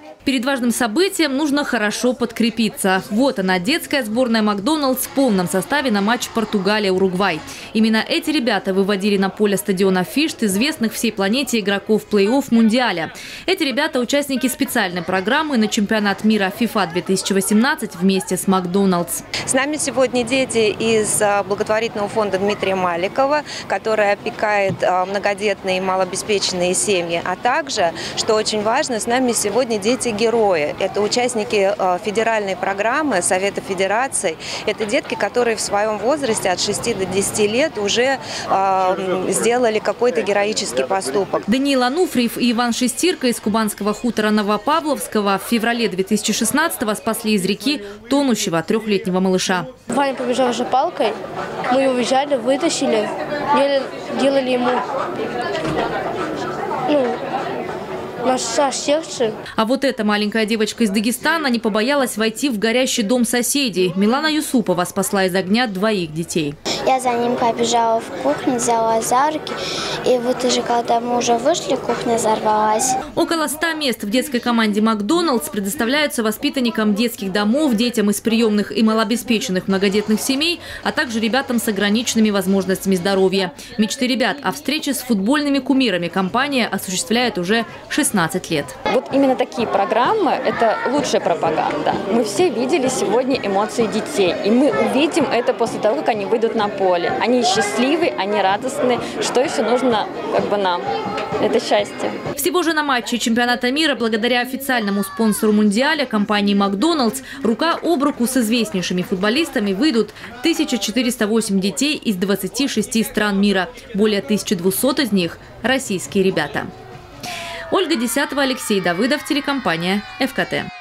Перед важным событием нужно хорошо подкрепиться. Вот она, детская сборная «Макдоналдс» в полном составе на матч Португалия-Уругвай. Именно эти ребята выводили на поле стадиона Фишт известных всей планете игроков плей-офф Мундиаля. Эти ребята – участники специальной программы на чемпионат мира FIFA 2018 вместе с «Макдоналдс». С нами сегодня дети из благотворительного фонда Дмитрия Маликова, который опекает многодетные и малообеспеченные семьи. А также, что очень важно, с нами сегодня дети-герои. Это участники федеральной программы Совета Федераций. Это детки, которые в своем возрасте от 6 до 10 лет уже сделали какой-то героический поступок. Даниил Ануфриев и Иван Шестирко из кубанского хутора Новопавловского в феврале 2016-го спасли из реки тонущего 3-летнего малыша. Ваня побежал уже палкой, мы его взяли, вытащили, делали ему массаж сердца. А вот эта маленькая девочка из Дагестана не побоялась войти в горящий дом соседей. Милана Юсупова спасла из огня 2 детей. Я за ним побежала в кухню, взяла за руки. И вот уже когда мы уже вышли, кухня взорвалась. Около 100 мест в детской команде «Макдоналдс» предоставляются воспитанникам детских домов, детям из приемных и малообеспеченных многодетных семей, а также ребятам с ограниченными возможностями здоровья. Мечты ребят о встрече с футбольными кумирами компания осуществляет уже 16 лет. Вот именно такие программы – это лучшая пропаганда. Мы все видели сегодня эмоции детей, и мы увидим это после того, как они выйдут на поле. Они счастливы, они радостны. Что еще нужно нам? Это счастье. Всего же на матче чемпионата мира, благодаря официальному спонсору Мундиаля, компании «Макдоналдс», рука об руку с известнейшими футболистами выйдут 1408 детей из 26 стран мира. Более 1200 из них – российские ребята. Ольга Десятова, Алексей Давыдов, телекомпания ФКТ.